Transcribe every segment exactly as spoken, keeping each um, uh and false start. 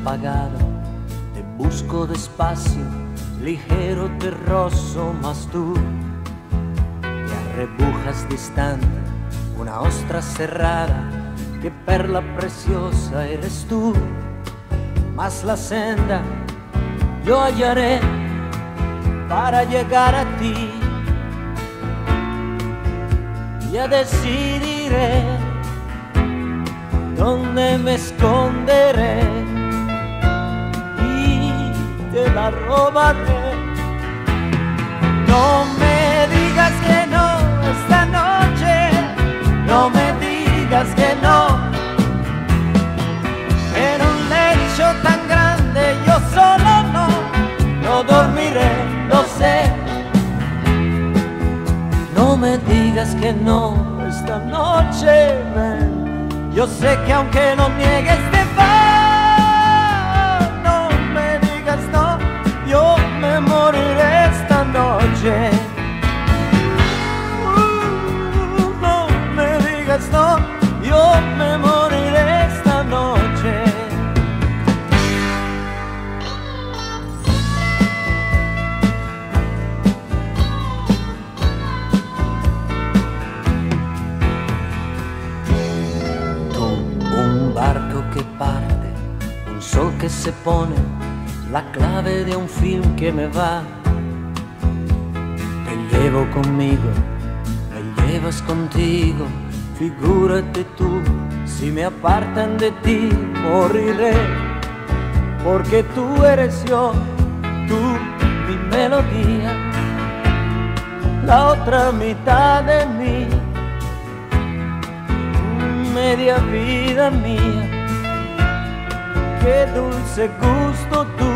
apagado, te busco despacio, ligero te rozo, mas tú te arrebujas distante, una ostra cerrada, que perla preciosa eres tú. Mas la senda yo hallaré para llegar a ti, ya decidiré dónde me esconderé y te la robaré. No me digas que no esta noche, no me digas que no. En un lecho tan grande yo solo no, no dormiré, lo sé. No me digas que no esta noche, ven. Yo sé que aunque no niegues te va. No me digas no, yo me moriré esta noche. Uh, no me digas no, yo me moriré esta noche. Un barco que parte, un sol que se pone, la clave de un film que me va. Te llevo conmigo, me llevas contigo, figúrate tú, si me apartan de ti moriré, porque tú eres yo, tú mi melodía, la otra mitad de mí, media vida mía, qué dulce gusto tú.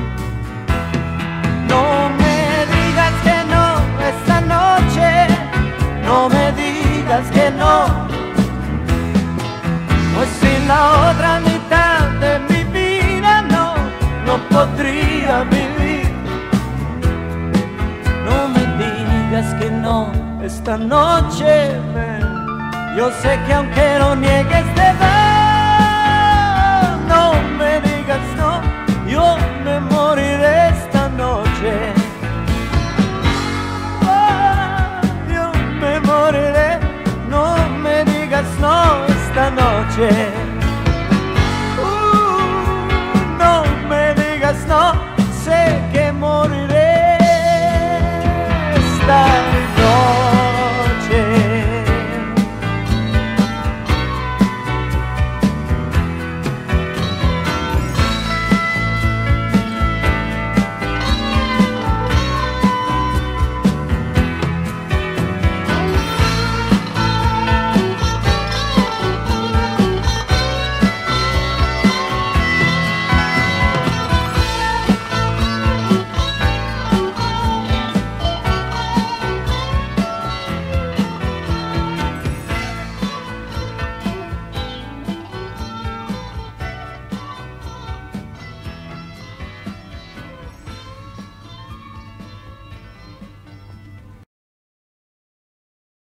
No me digas que no esta noche, no me digas que no, pues sin la otra mitad de mi vida no, no podría vivir. No me digas que no esta noche, ven. Yo sé que aunque lo niegues te va. No me digas no, yo me moriré esta noche. Oh, yo me moriré, no me digas no esta noche.